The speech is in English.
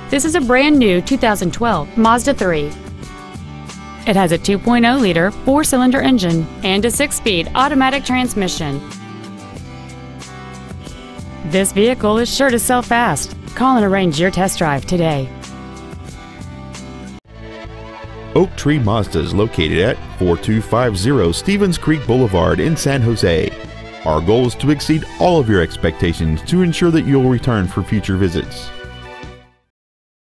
This is a brand new 2012 Mazda 3. It has a 2.0-liter four-cylinder engine and a 6-speed automatic transmission. This vehicle is sure to sell fast. Call and arrange your test drive today. Oak Tree Mazda is located at 4250 Stevens Creek Boulevard in San Jose. Our goal is to exceed all of your expectations to ensure that you'll return for future visits.